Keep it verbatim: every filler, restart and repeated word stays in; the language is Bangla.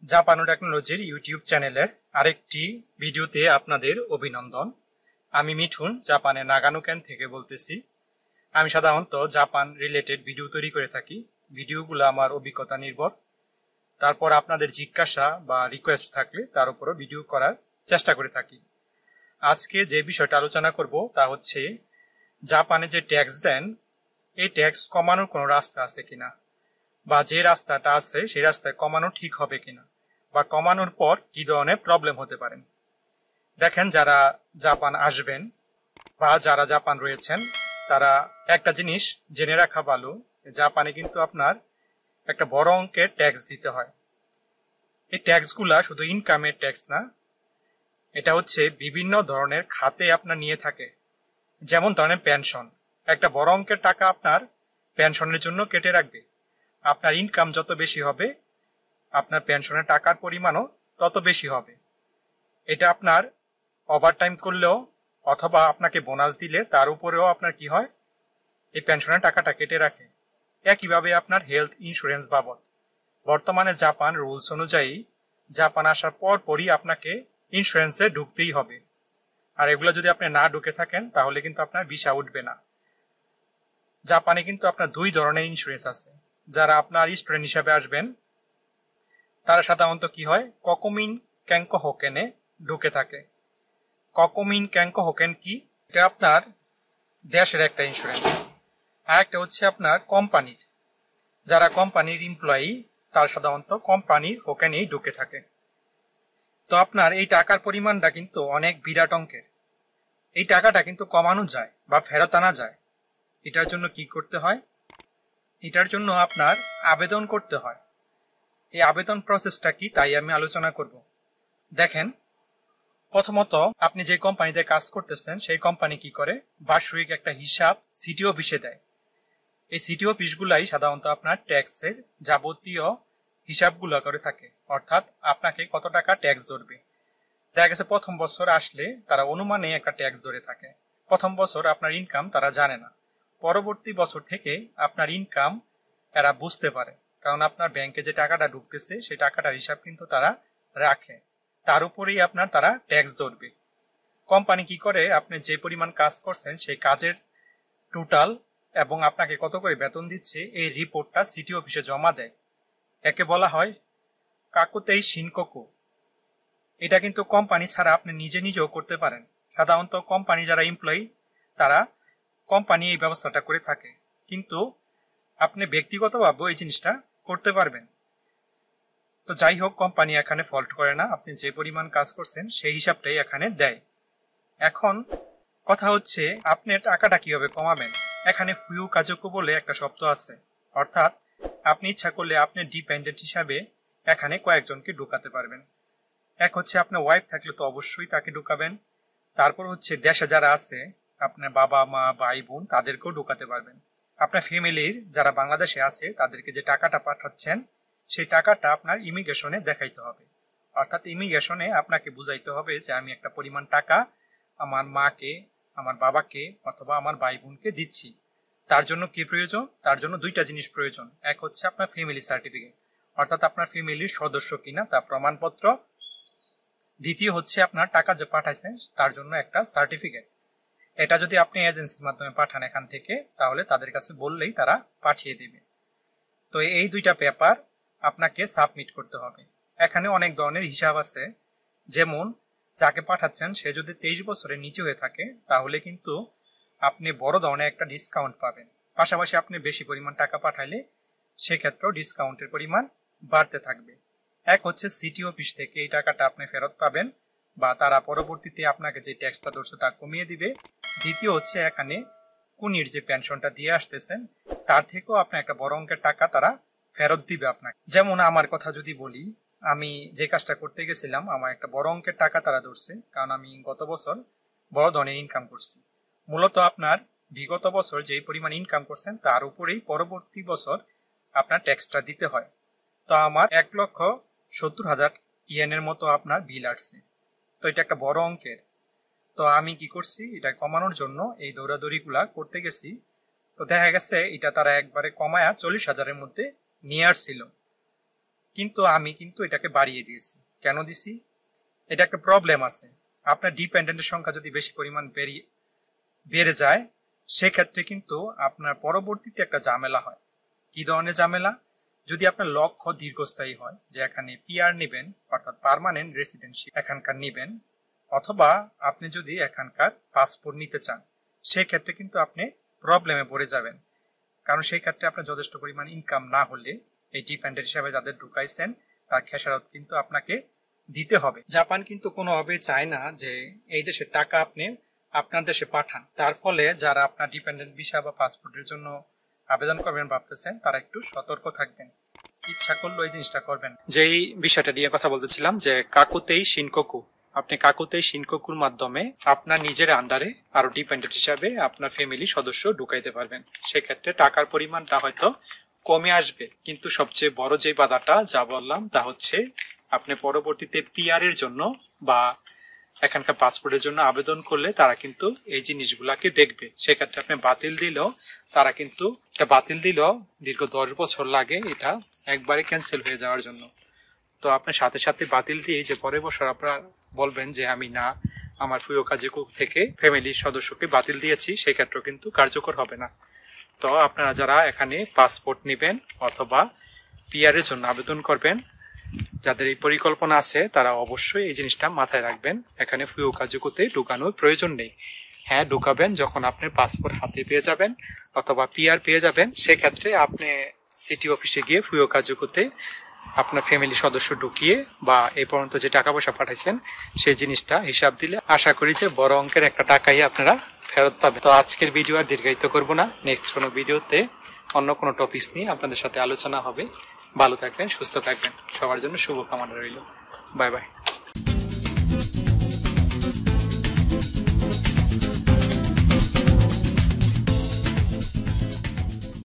জাপানো টেকনোলজির ইউটিউব চ্যানেলের আরেকটি ভিডিওতে আপনাদের অভিনন্দন। আমি মিঠুন জাপানের নাগানো ক্যান থেকে বলতেছি। আমি সাধারণত জাপান রিলেটেড ভিডিও তৈরি করে থাকি। ভিডিওগুলো আমার অভিজ্ঞতা নির্ভর। তারপর আপনাদের জিজ্ঞাসা বা রিকোয়েস্ট থাকলে তার উপরও ভিডিও করার চেষ্টা করে থাকি। আজকে যে বিষয়টা আলোচনা করব তা হচ্ছে জাপানে যে ট্যাক্স দেন এই ট্যাক্স কমানোর কোনো রাস্তা আছে কিনা, বা যে রাস্তাটা আছে সেই রাস্তায় কমানো ঠিক হবে কিনা, বা কমানোর পর কি ধরনের প্রবলেম হতে পারে। দেখেন, যারা জাপান আসবেন বা যারা জাপান রয়েছেন তারা একটা জিনিস জেনে রাখা ভালো, জাপানে কিন্তু আপনার একটা বড় অঙ্কের ট্যাক্স দিতে হয়। এই ট্যাক্সগুলা শুধু ইনকামের ট্যাক্স না, এটা হচ্ছে বিভিন্ন ধরনের খাতে আপনার নিয়ে থাকে। যেমন ধরনের পেনশন, একটা বড় অঙ্কের টাকা আপনার পেনশনের জন্য কেটে রাখবে। আপনার ইনকাম যত বেশি হবে আপনার পেনশনের টাকার পরিমাণও তত বেশি হবে। এটা আপনার ওভারটাইম করলেও অথবা আপনাকে বোনাস দিলে তার উপরেও আপনার কি হয়, এই পেনশনের টাকাটা কেটে রাখে। একইভাবে আপনার হেলথ ইন্স্যুরেন্স বাবদ বর্তমানে জাপান রুলস অনুযায়ী জাপান আসার পর পরই আপনাকে ইন্স্যুরেন্সে ঢুকতেই হবে। আর এগুলো যদি আপনি না ঢুকে থাকেন তাহলে কিন্তু আপনার ভিসা উঠবে না। জাপানে কিন্তু আপনার দুই ধরনের ইন্স্যুরেন্স আছে। যারা আপনার স্টুডেন্ট হিসাবে আসবেন তারা সাধারণত কি হয়, ককোমিন ক্যাঙ্কো হোকেনে ঢুকে থাকে। ককোমিন ক্যাঙ্কো হোকেন কি, এটা আপনার দেশের একটা ইন্স্যুরেন্স। আর একটা হচ্ছে আপনার কোম্পানির, যারা কোম্পানির এমপ্লয়ি তার সাধারণত কোম্পানির হোকেনেই ঢুকে থাকে। তো আপনার এই টাকার পরিমাণটা কিন্তু অনেক বিরাট অঙ্কের। এই টাকাটা কিন্তু কমানো যায় বা ফেরত আনা যায়। এটার জন্য কি করতে হয়, এটার জন্য আপনার আবেদন করতে হয়। এই আবেদন প্রসেসটা কি তাই আমি আলোচনা করব। দেখেন, প্রথমত আপনি যে কোম্পানিতে কাজ করতেছেন সেই কোম্পানি কি করে, বার্ষিক একটা হিসাব সিটি অফিসে দেয়। এই সিটি অফিসগুলাই সাধারণত আপনার ট্যাক্সের যাবতীয় হিসাবগুলো করে থাকে, অর্থাৎ আপনাকে কত টাকা ট্যাক্স ধরবে। দেখা গেছে প্রথম বছর আসলে তারা অনুমানে একটা ট্যাক্স ধরে থাকে। প্রথম বছর আপনার ইনকাম তারা জানে না, পরবর্তী বছর থেকে আপনার ইনকাম এরা বুঝতে পারে, কারণ আপনার ব্যাংকে যে টাকাটা ঢুকতেছে সেই টাকাটার হিসাব কিন্তু তারা রাখে। তার উপরেই আপনার তারা ট্যাক্স ধরবে। কোম্পানি কি করে, আপনি যে পরিমাণ কাজ করছেন সেই কাজের টোটাল এবং আপনাকে কত করে বেতন দিচ্ছে এই রিপোর্টটা সিটি অফিসে জমা দেয়। একে বলা হয় কাকুতেই শিনকোকু। এটা কিন্তু কোম্পানি ছাড়া আপনি নিজে নিজেও করতে পারেন। সাধারণত কোম্পানি যারা এমপ্লয়ি তারা কোম্পানি এই ব্যবস্থাটা করে থাকে, কিন্তু আপনি ব্যক্তিগতভাবে এই জিনিসটা করতে পারবেন। তো যাই হোক, কোম্পানি এখানে ফল্ট করে না, আপনি যে পরিমাণ কাজ করছেন সেই হিসাবটাই এখানে দেয়। এখন কথা হচ্ছে আপনি টাকাটা কিভাবে কমাবেন। এখানে ফুয়ু কাজকু বলে একটা শব্দ আছে, অর্থাৎ আপনি ইচ্ছা করলে আপনি ডিপেন্ডেন্ট হিসাবে এখানে কয়েকজনকে ঢুকাতে পারবেন। এক হচ্ছে আপনার ওয়াইফ থাকলে তো অবশ্যই তাকে ঢুকাবেন। তারপর হচ্ছে দেশে যারা আছে আপনার বাবা মা ভাই বোন তাদেরকেও ঢুকাতে পারবেন। আপনার ফ্যামিলির যারা বাংলাদেশে আছে তাদেরকে যে টাকাটা পাঠাচ্ছেন সেই টাকাটা আপনার ইমিগ্রেশনে দেখাইতে হবে, অর্থাৎ ইমিগ্রেশনে আপনাকে বুঝাইতে হবে যে আমি একটা পরিমাণ টাকা আমার মাকে, আমার বাবাকে অথবা আমার ভাই বোনকে দিচ্ছি। তার জন্য কি প্রয়োজন, তার জন্য দুইটা জিনিস প্রয়োজন। এক হচ্ছে আপনার ফ্যামিলি সার্টিফিকেট, অর্থাৎ আপনার ফ্যামিলির সদস্য কিনা তার প্রমাণপত্র। দ্বিতীয় হচ্ছে আপনার টাকা যে পাঠাইছেন তার জন্য একটা সার্টিফিকেট। এটা যদি আপনি এজেন্সির মাধ্যমে পাঠান এখান থেকে, তাহলে তাদের কাছে বললেই তারা পাঠিয়ে দেবে। তো এই দুইটা পেপার আপনাকে সাবমিট করতে হবে। এখানে অনেক ধরনের হিসাব আছে, যেমন যাকে পাঠাচ্ছেন সে যদি তেইশ বছরের নিচে হয়ে থাকে তাহলে কিন্তু আপনি বড় ধরনের একটা ডিসকাউন্ট পাবেন। পাশাপাশি আপনি বেশি পরিমাণ টাকা পাঠাইলে সেক্ষেত্রেও ডিসকাউন্টের পরিমাণ বাড়তে থাকবে। এক হচ্ছে সিটি অফিস থেকে এই টাকাটা আপনি ফেরত পাবেন, বা তারা পরবর্তীতে আপনাকে যে ট্যাক্সটা ধরছে তা কমিয়ে দিবে। দ্বিতীয় হচ্ছে এখানে কুনির যে পেনশনটা দিয়ে আসতেছেন তার থেকেও আপনার একটা বড় অঙ্কের টাকা তারা ফেরত দিবে আপনাকে। যেমন আমার কথা যদি বলি, আমি যে কাজটা করতে গেছিলাম আমার একটা বড় অঙ্কের টাকা তারা ধরছে, কারণ আমি গত বছর বড় ধরনের ইনকাম করছি। মূলত আপনার বিগত বছর যে পরিমাণ ইনকাম করছেন তার উপরেই পরবর্তী বছর আপনার ট্যাক্সটা দিতে হয়। তো আমার এক লক্ষ সত্তর হাজার ইয়েনের মতো আপনার বিল আসছে। তো এটা একটা বড় অঙ্কের। তো আমি কি করছি, এটা কমানোর জন্য এই দৌড়াদৌড়ি গুলা করতে গেছি। তো দেখা গেছে এটা তারা একবারে কমায়া চল্লিশ হাজারের মধ্যে নিয়ে আসছিল। কিন্তু আমি কিন্তু এটাকে বাড়িয়ে দিয়েছি। কেন দিছি? এটা একটা প্রবলেম আছে। আপনার ডিপেন্ডেন্টের সংখ্যা যদি বেশি পরিমাণ বেরিয়ে বেড়ে যায়, সেক্ষেত্রে কিন্তু আপনার পরবর্তীতে একটা ঝামেলা হয়। কি ধরনের ঝামেলা? যদি আপনার লক্ষ্য দীর্ঘস্থায়ী হয় যে এখানে পিআর নেবেন, অর্থাৎ পার্মানেন্ট রেসিডেন্সিপ এখানকার নেবেন, অথবা আপনি যদি এখানকার পাসপোর্ট নিতে চান, সেক্ষেত্রে কিন্তু আপনি প্রবলেমে পড়ে যাবেন। কারণ সেই ক্ষেত্রে আপনার যথেষ্ট পরিমাণ ইনকাম না হলে এই ডিপেন্ডেন্ট হিসাবে যাদের ঢুকাইছেন তার খেসারত কিন্তু আপনাকে দিতে হবে। জাপান কিন্তু কোনোভাবে চায় না যে এই দেশের টাকা আপনি আপনার দেশে পাঠান। তার ফলে যারা আপনার ডিপেন্ডেন্ট ভিসা বা পাসপোর্টের জন্য আবেদন করবেন ভাবতেছেন, তারা একটু সতর্ক থাকবেন। ইচ্ছা করলো এই জিনিসটা করবেন। যেই বিষয়টা নিয়ে কথা বলতেছিলাম যে কাকুতেই শিনকোকু, আপনি কাকুতেই শিনকোকুর মাধ্যমে আপনার নিজের আন্ডারে আরো ডিপেন্ডেন্ট হিসাবে আপনার ফ্যামিলি সদস্য ঢুকাইতে পারবেন। সেক্ষেত্রে টাকার পরিমাণটা হয়তো কমে আসবে, কিন্তু সবচেয়ে বড় যে বাধাটা যা বললাম তা হচ্ছে আপনি পরবর্তীতে পিআর এর জন্য বা এখানকার পাসপোর্টের জন্য আবেদন করলে তারা কিন্তু এই জিনিসগুলাকে দেখবে। সেক্ষেত্রে আপনি বাতিল দিলেও তারা কিন্তু এটা বাতিল দিলেও দীর্ঘ দশ বছর লাগে এটা একবারে ক্যান্সেল হয়ে যাওয়ার জন্য। তো আপনার সাথে সাথে বাতিল দিয়ে যে পরের বছর আপনারা বলবেন যে আমি না আমার ফুয়ো কাজেকু থেকে ফ্যামিলির সদস্যকে বাতিল দিয়েছি, সেক্ষেত্রেও কিন্তু কার্যকর হবে না। তো আপনারা যারা এখানে পাসপোর্ট নেবেন অথবা পিআর এর জন্য আবেদন করবেন, যাদের এই পরিকল্পনা আছে তারা অবশ্যই এই জিনিসটা মাথায় রাখবেন। এখানে ফুয়ো কাজুকুতে ঢুকানোর প্রয়োজন নেই। হ্যাঁ, ঢুকাবেন যখন আপনি পাসপোর্ট হাতে পেয়ে যাবেন অথবা পিআর পেয়ে যাবেন, সেক্ষেত্রে আপনি সিটি অফিসে গিয়ে ফুয়ো কাজুকুতে আপনার ফ্যামিলি সদস্য ঢুকিয়ে বা এই পর্যন্ত যে টাকা পয়সা পাঠাইছেন সেই জিনিসটা হিসাব দিলে আশা করি যে বড় অঙ্কের একটা টাকাই আপনারা ফেরত পাবেন। তো আজকের ভিডিও আর দীর্ঘায়িত করবো না, নেক্সট কোনো ভিডিওতে অন্য কোনো টপিকস নিয়ে আপনাদের সাথে আলোচনা হবে। ভালো থাকবেন, সুস্থ থাকবেন, সবার জন্য শুভকামনা রইল। Bye by.